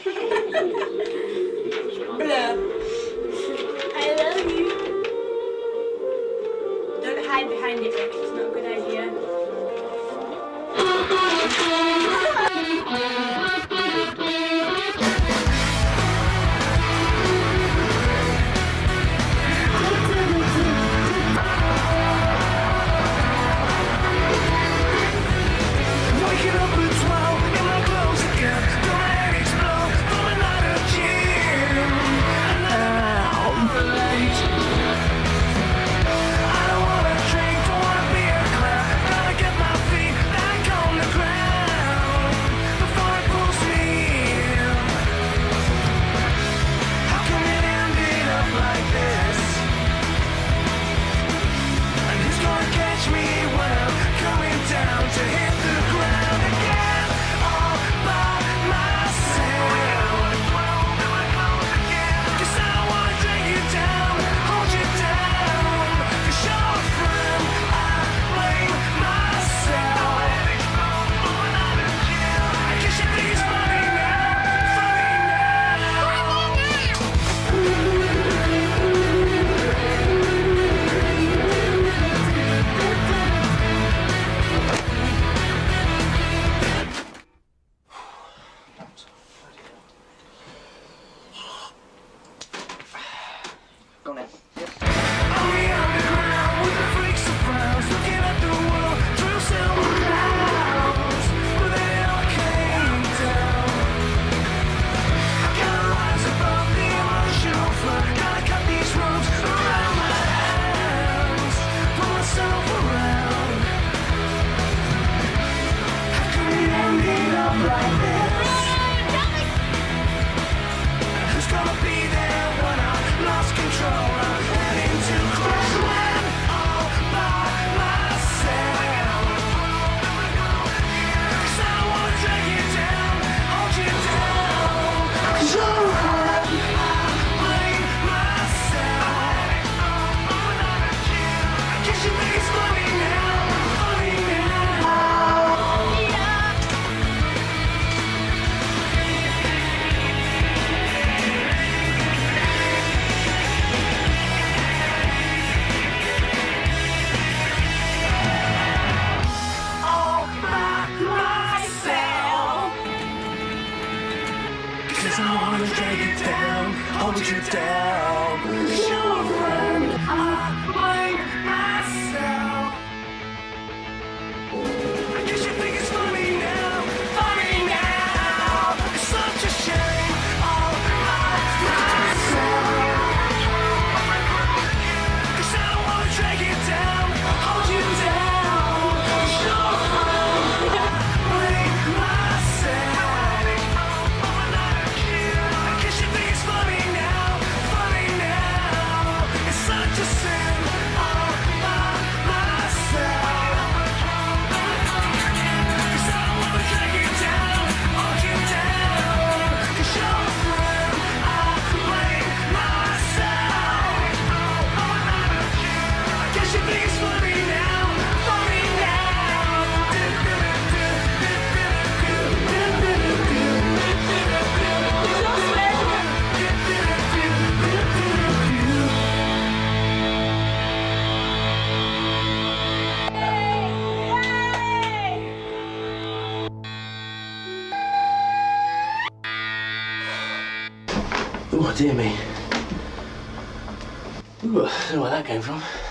Blur. I love you. Don't hide behind it, Rick. It's not a good idea. Go now. Who's gonna be there when I lost control? I'm heading to crashland all by myself. 'Cause I don't wanna drag you down, hold you down. 'Cause you're right, I blame myself. I guess you think it's funny now, funny now. Cause I wanna drag you down, hold you down. 'Cause you're a friend, I blame myself. I guess you think it's funny now, funny now. It's such a shame, all by myself. 'Cause I don't wanna drag you down, hold you down. 'Cause you're a friend, I blame myself. Oh dear me. Ooh, I don't know where that came from.